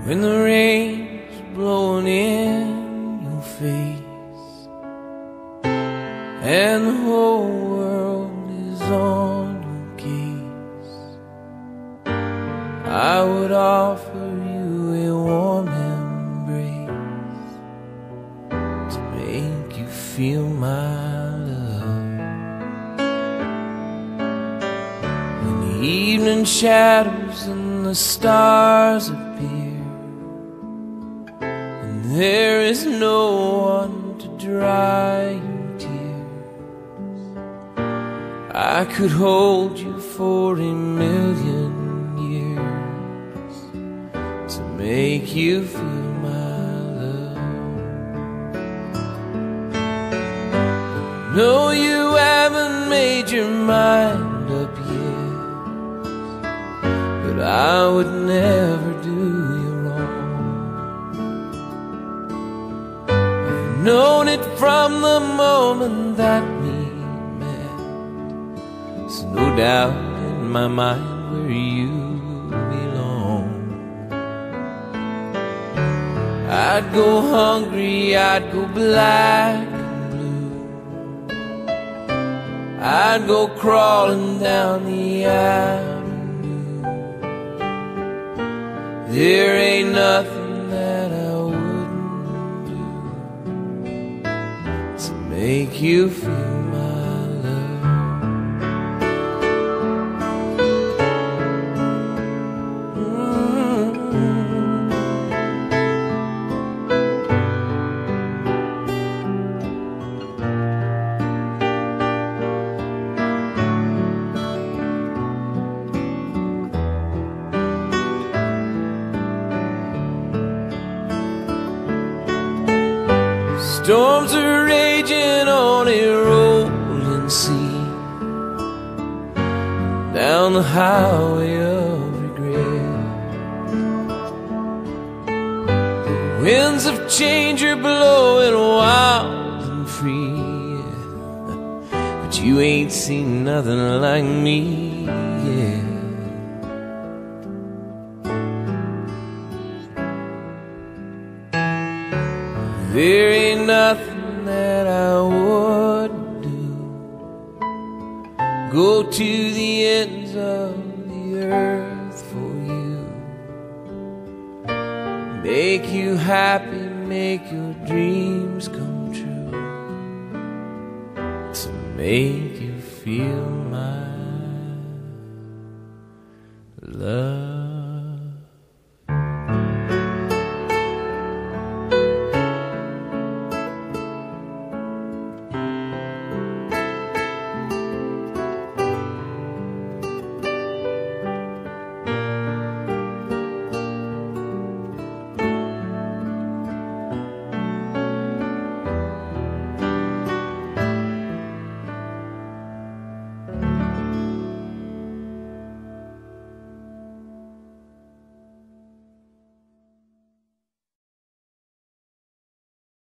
when the rain's blowing in your face and the whole world is on your case, I would offer you a warm embrace to make you feel my love. When the evening shadows and the stars appear, there is no one to dry your tears, I could hold you for 1,000,000 years to make you feel my love. No, you haven't made your mind up yet, but I would never do you wrong. Known it from the moment that we met, so no doubt in my mind where you belong. I'd go hungry, I'd go black and blue, I'd go crawling down the avenue. There ain't nothing that I make you feel my love. Storms are raging on a rolling sea, down the highway of regret. The winds of change are blowing wild and free, but you ain't seen nothing like me yet. There ain't nothing that I wouldn't do, go to the ends of the earth for you, make you happy, make your dreams come true, to make you feel my